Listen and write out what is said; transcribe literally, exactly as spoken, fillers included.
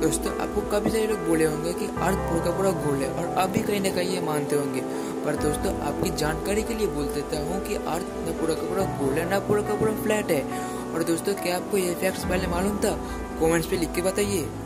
दोस्तों आपको काफ़ी सारे लोग बोले होंगे कि अर्थ पूरा का पूरा गोल है और आप भी कहीं ना कहीं ये मानते होंगे, पर दोस्तों आपकी जानकारी के लिए बोल देता हूँ कि अर्थ न पूरा का पूरा गोल है ना पूरा का पूरा फ्लैट है। और दोस्तों क्या आपको ये फैक्ट्स पहले मालूम था? कमेंट्स पे लिख के बताइए।